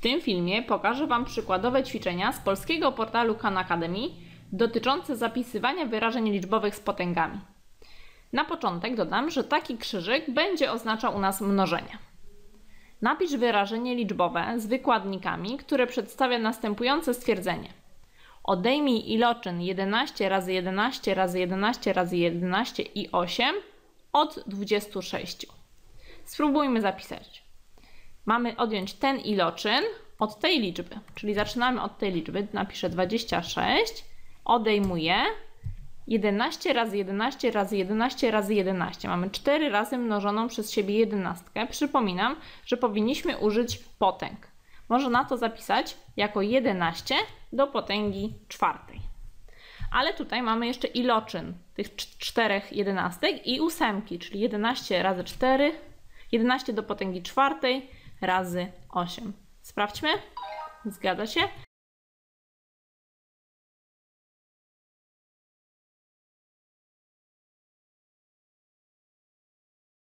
tym filmie pokażę Wam przykładowe ćwiczenia z polskiego portalu Khan Academy dotyczące zapisywania wyrażeń liczbowych z potęgami. Na początek dodam, że taki krzyżyk będzie oznaczał u nas mnożenie. Napisz wyrażenie liczbowe z wykładnikami, które przedstawia następujące stwierdzenie. Odejmij iloczyn 11 razy 11 razy 11 razy 11 i 8 od 26. Spróbujmy zapisać. Mamy odjąć ten iloczyn od tej liczby, czyli zaczynamy od tej liczby. Napiszę 26, odejmuję 11 razy 11 razy 11 razy 11. Mamy 4 razy mnożoną przez siebie 11. Przypominam, że powinniśmy użyć potęg. Można to zapisać jako 11 do potęgi czwartej. Ale tutaj mamy jeszcze iloczyn tych 4 jedenastek i ósemki, czyli 11 razy 4, 11 do potęgi czwartej razy 8. Sprawdźmy. Zgadza się.